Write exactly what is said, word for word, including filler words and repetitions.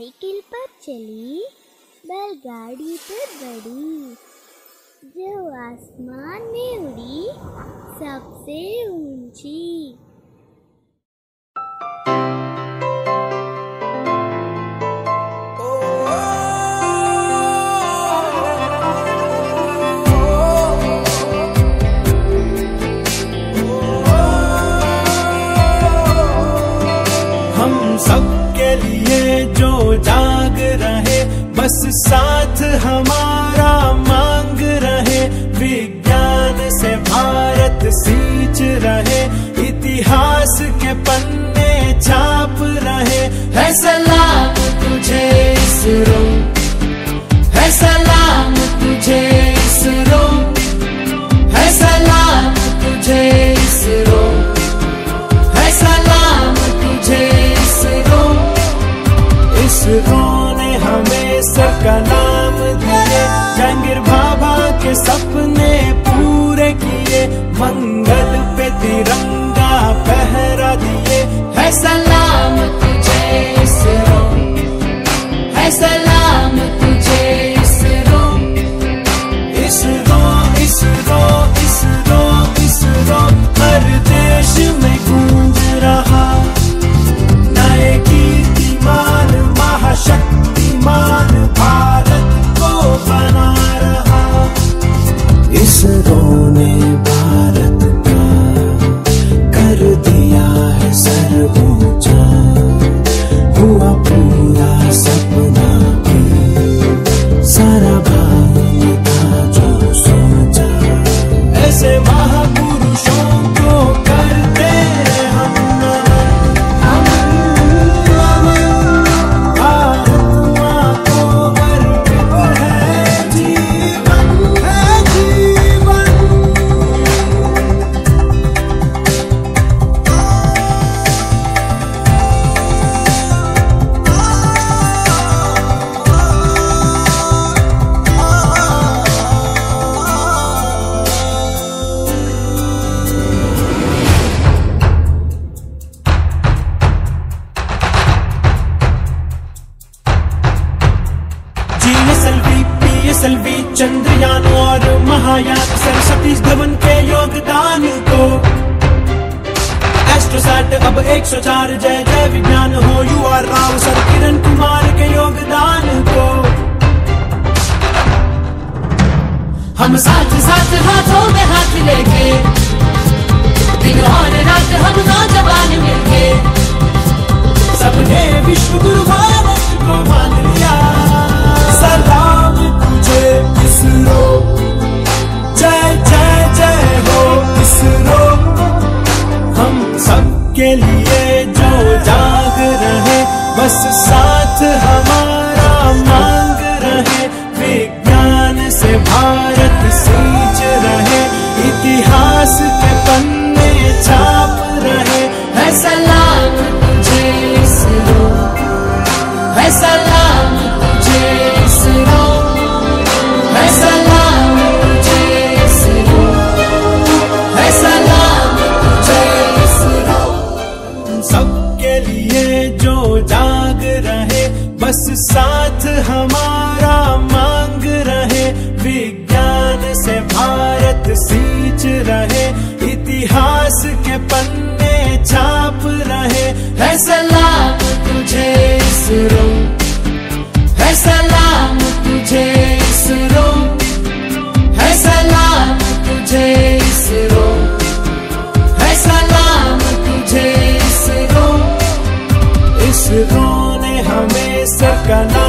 Cycle पर चली, बैलगाड़ी पर बढ़ी, जो आसमान में उड़ी सबसे ऊंची। सबके लिए जो जाग रहे, बस साथ हमारा मांग रहे। विज्ञान से भारत सींच रहे, इतिहास के पन्ने छाप रहे। है सलाम तुझे इसरो, है सलाम तुझे इसरो, है सलाम तुझे इसरो, है सलाम तुझे इसरो ने हमें सबका नाम दिए, जहांगीर भाभा के सपने पूरे किए, मंगल पे तिरंगा फहरा दिए। है सलाम तुझे इसरो, है सलाम तुझे इसरो, इसरो इसरो इसरो इसरो हर देश में गूंज रहा। नए कीर्तिमान महाशक्तिमान भारत को बना रहा। इसरो ने भारत का कर दिया है सर्वोच्चा, हुआ पूरा सपना भी सारा भारत था जो सोचा। ऐसे महापुरुषों को करते हम चंद्रयान और महायान, सरस्वती धवन के योगदान को। एस्ट्रोसैट अब एक सौ चार, जय जय विज्ञान हो। U R Rao sir Kiran Kumar के योगदान को। हम साथ साथ हाथों में हाथ लेके, दिन और रात हम नौजवान मिलके, सबने विश्व गुरु भारत को मान लिया। सलाम तुझे इसरो, जय जय जय हो इसरो। हम सबके लिए जो जाग रहे, बस साथ हमारा मांग रहे। विज्ञान से भारत सींच रहे, इतिहास के पन्ने छाप रहे। है सलाम तुझे इसरो, है सलाम तुझे इसरो, है सलाम तुझे इसरो, है सलाम तुझे इसरो। सबके लिए जो जाग रहे, बस साथ हमारा मांग रहे। विज्ञान से भारत सींच रहे, इतिहास के पन्ने छाप रहे। है सलाम तुझे इसरो, है सलाम तुझे इसरो, है सलाम तुझे इसरो, है सलाम तुझे इसरो। इसरो ने हमें सबका